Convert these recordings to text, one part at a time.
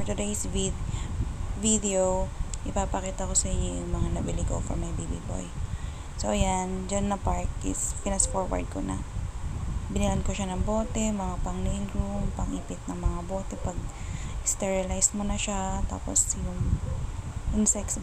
for today's video, ipapakita ko sa inyo yung mga nabili ko for my baby boy. So, ayan, dyan na park is fast forward ko na. Binilan ko siya ng bote, mga pang nail room, pang ipit ng mga bote, pag sterilize mo na siya, tapos yung insect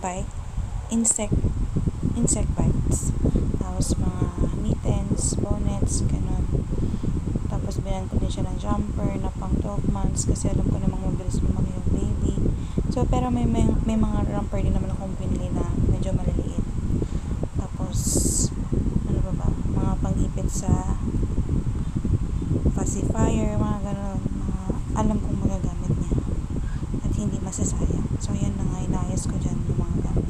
bites, tapos mga mittens, bonnets, ganun. Tapos bilan ko din siya ng jumper na pang 12 months kasi alam ko namang mabilis lumaki yung baby. So, pero may mga romper din naman akong pinili na medyo maliliit. Tapos, ano ba, mga pang-ipit sa pacifier, mga ganun, mga alam kong magagamit niya at hindi masasayang. So, yan na nga, inayos ko dyan yung mga gamit.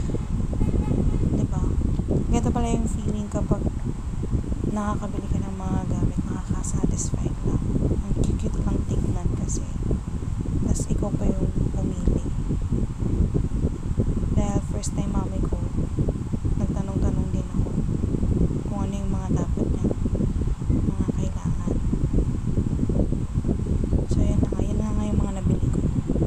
Diba? Ganito pala yung feeling kapag nakakabili ka ng mga gamit, nakaka-satisfied lang. Ang cute lang tignan kasi. Tapos ikaw pa yung pumili. Dahil first time mami ko, nagtanong-tanong din ako kung ano yung mga dapat niya, mga kailangan. So yan na nga yung mga nabili ko.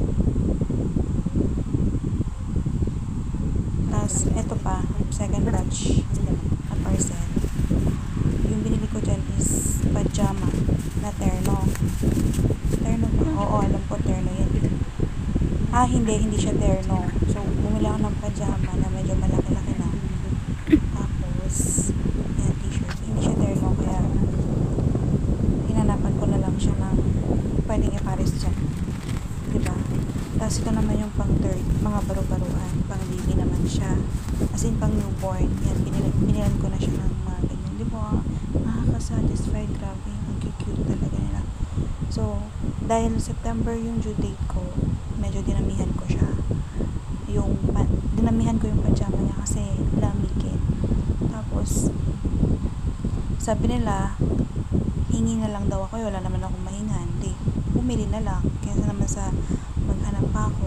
Tapos eto pa, second batch na parcel. Yung binili ko dyan is pajama na terno. Terno ba? Oo, alam ko terno yan. Hindi siya terno. So, bumili ako ng pajama na medyo malaki-laki na. Tapos, yan, t-shirt. Hindi siya terno, kaya hinanapan ko na lang siya ng pwedeng ipares dyan. Diba? Tapos ito naman yung pang third, mga baro-baruan. Pang baby naman siya. As in, pang newborn. Yan, binilan ko na siya ng mga ganyan. Diba? Nakaka-satisfied, grabe. Ang cute talaga nila. So, dahil September yung due date ko, medyo dinamihan ko siya. Dinamihan ko yung pajama niya kasi lamigin. Tapos, sabi nila, hingi na lang daw ako. Wala naman akong mahingan. Hindi, bumili na lang. Kaya naman sa maghanap pa ako,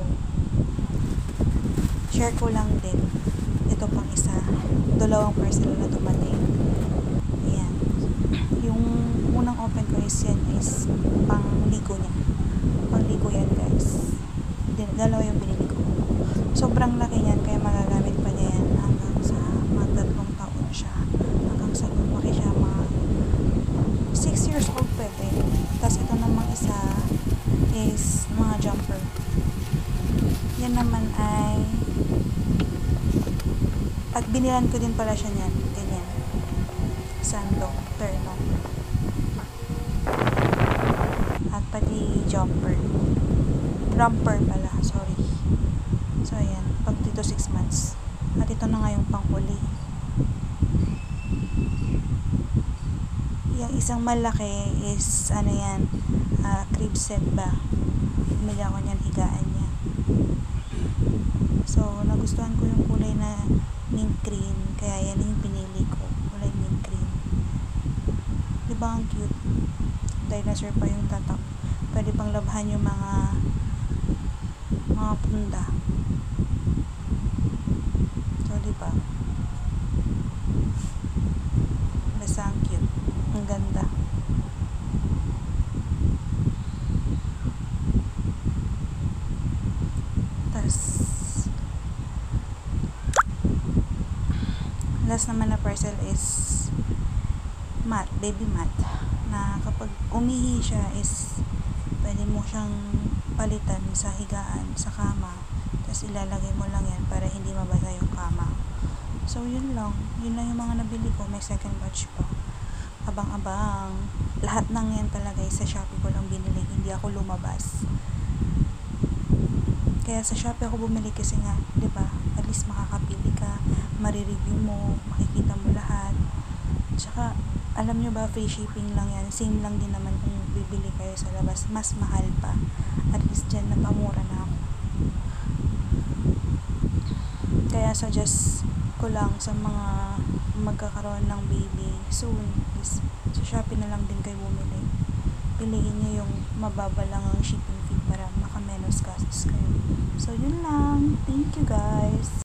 share ko lang din. Ito pang isa. 2 parcel na dumating. Ayan. Yung unang open ko is yan is pang-ligo niya. Pang-ligo yan, guys. Dalawa yung binili ko. Sobrang laki niyan, kaya magagamit pa niya yan hanggang sa mga 3 taon siya. Hanggang sa lumaki siya, mga 6 years old pwede. Tapos ito namang isa is mga jumper. Yan naman ay at binilan ko din pala siya niyan. Ganyan. Sando, terno. At pati jumper. Romper pala, sorry. So, ayan. Pag dito 6 months. At ito na nga yung panghuli. Yung isang malaki is, ano yan, crib set ba? Bumili ako niyan, higaan niya. So, nagustuhan ko yung kulay na mint green. Kaya yan yung pinili ko. Kulay mint green. Diba ang cute? Dinosaur pa yung tatak. Pwede pang labhan yung mga punda. So, diba? Basta ang cute. Ang ganda. Tapos, last naman na parcel is mat, baby mat. Na kapag umihi siya is pwede mo siyang palitan sa higaan, sa kama. Tapos ilalagay mo lang yan para hindi mabasa yung kama. So, yun lang. Yun lang yung mga nabili ko. May second batch pa. Abang-abang. Lahat ng yan talaga sa Shopee ko lang binili. Hindi ako lumabas. Kaya sa Shopee ako bumili kasi nga, diba? At least makakapili ka, marireview mo, makikita mo lahat. Tsaka, alam nyo ba, free shipping lang yan. Same lang din naman kung bibili kayo sa labas. Mas mahal pa. At least dyan, napamura na ako. Kaya suggest ko lang sa mga magkakaroon ng baby soon is sa Shopee na lang din kayo bumili. Piliin nyo yung mababa lang ang shipping fee para makamenos gastos kayo. So, yun lang. Thank you, guys.